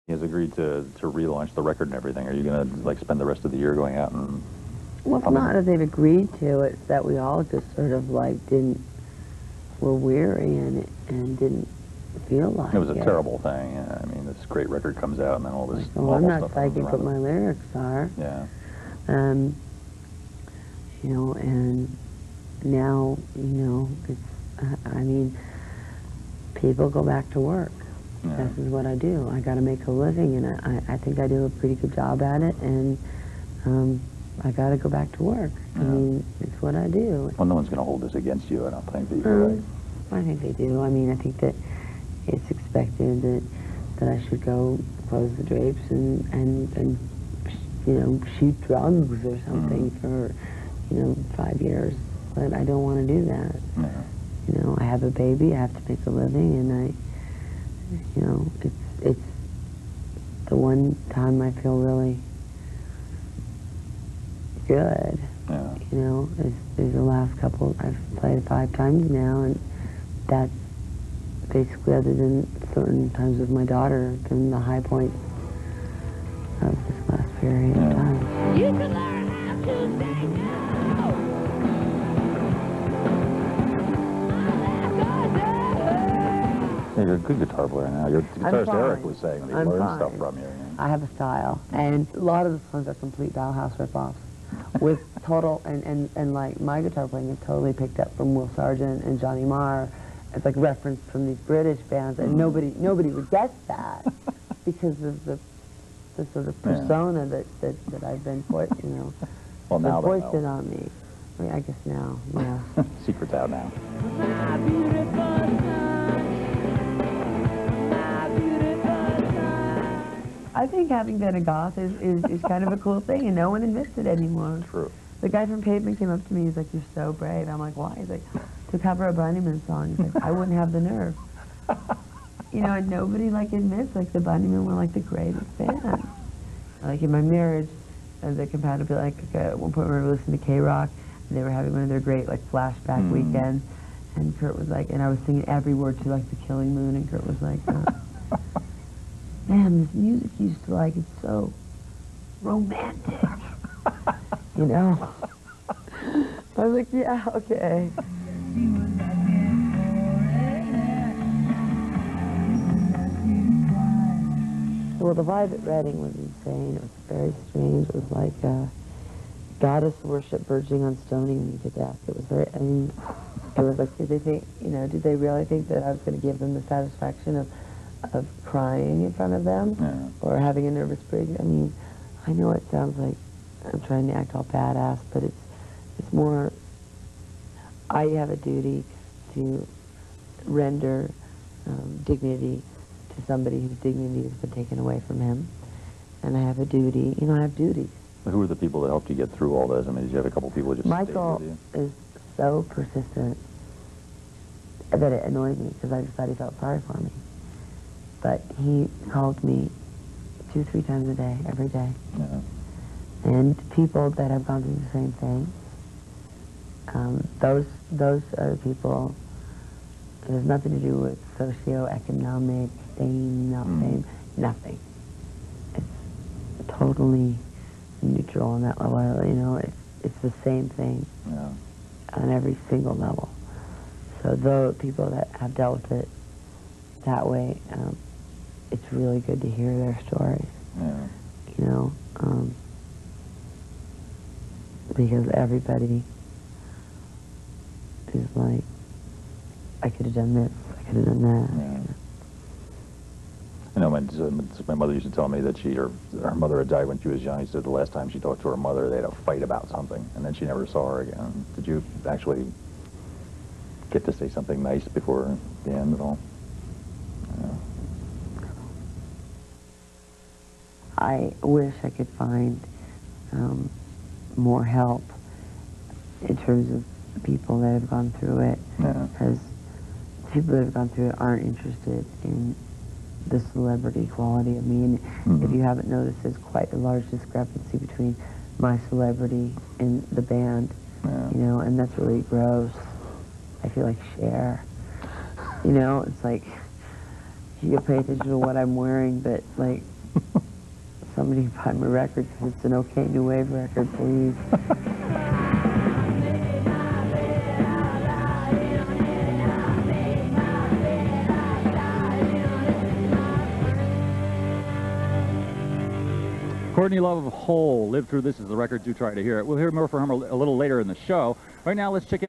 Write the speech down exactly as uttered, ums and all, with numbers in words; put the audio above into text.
He has agreed to, to relaunch the record and everything. Are you going to like spend the rest of the year going out and... Well, it's not that they've agreed to it, it's that we all just sort of like didn't, were weary and, and didn't feel like it. It was a it. terrible thing. Yeah, I mean, this great record comes out and then all this... Like, well, I'm not psychic, but my lyrics are. Yeah. Um, you know, and now, you know, it's, I mean, people go back to work. Yeah. This is what I do. I got to make a living, and I, I think I do a pretty good job at it, and um, I got to go back to work. Yeah. I mean, it's what I do. Well, no one's going to hold this against you, I don't think. That you're um, right. I think they do. I mean, I think that it's expected that that I should go close the drapes and, and, and you know, shoot drugs or something mm. for, you know, five years. But I don't want to do that. Yeah. You know, I have a baby, I have to make a living, and I, you know, it's, it's the one time I feel really good. Yeah. You know, is, is the last couple, I've played five times now, and that's basically, other than certain times with my daughter, been the high point of this last period yeah. of time. You can learn how to say no! Yeah, you're a good guitar player now. Your guitarist Eric was saying that he I'm learned fine. stuff from you. Yeah. I have a style, and a lot of the songs are complete Bauhaus ripoffs, with total, and, and, and like my guitar playing is totally picked up from Will Sargent and Johnny Marr. It's like reference from these British bands, and mm. nobody nobody would guess that because of the the sort of persona yeah. that, that, that I've been put, you know, well, now foisted on me. I mean, I guess now, yeah. Secret's out now. I think having been a goth is, is, is kind of a cool thing, and no one admits it anymore. True. The guy from Pavement came up to me, he's like, "You're so brave." I'm like, "Why?" He's like, "To cover a Bunnyman song." He's like, "I wouldn't have the nerve." You know, and nobody like admits like the Bunnymen were like the greatest band. Like in my marriage, uh, the compatibility, like uh, at one point we were listening to K-Rock, and they were having one of their great like flashback mm. weekends, and Kurt was like, and I was singing every word to like The Killing Moon, and Kurt was like, uh, "Man, this music you used to like, it's so romantic." You know? I was like, "Yeah, okay." Well, the vibe at Reading was insane. It was very strange. It was like uh, goddess worship verging on stoning me to death. It was very, I mean, it was like, did they think, you know, did they really think that I was going to give them the satisfaction of, of crying in front of them? Yeah. Or having a nervous break? I mean, I know it sounds like I'm trying to act all badass, but it's, it's more, I have a duty to render um, dignity to somebody whose dignity has been taken away from him. And I have a duty, you know, I have duties. Who were the people that helped you get through all this? I mean, did you have a couple people just Michael stayed with you? is so persistent that it annoyed me because I just thought he felt sorry for me. But he called me two, three times a day, every day. Yeah. And people that have gone through the same thing, um, those, those are the people. It has nothing to do with socioeconomic fame, not mm. fame, nothing. It's totally neutral on that level. You know, it's, it's the same thing yeah. on every single level. So the people that have dealt with it that way, um, it's really good to hear their stories. Yeah. You know, um, because everybody is like, I could have done this, I could have done that. Yeah. I know my, my mother used to tell me that she, her, her mother had died when she was young. She said the last time she talked to her mother, they had a fight about something, and then she never saw her again. Did you actually get to say something nice before the end at all? Yeah. I wish I could find um, more help in terms of people that have gone through it. Yeah. Because people that have gone through it aren't interested in the celebrity quality of me. And mm-hmm. if you haven't noticed, there's quite a large discrepancy between my celebrity and the band. Yeah. You know, and that's really gross. I feel like Cher. You know, it's like, you can pay attention to what I'm wearing, but like, somebody to buy my record because it's an OK New Wave record, please. Courtney Love of Hole, Live Through This is the record to try to hear it. We'll hear more from her a little later in the show. Right now, let's check in.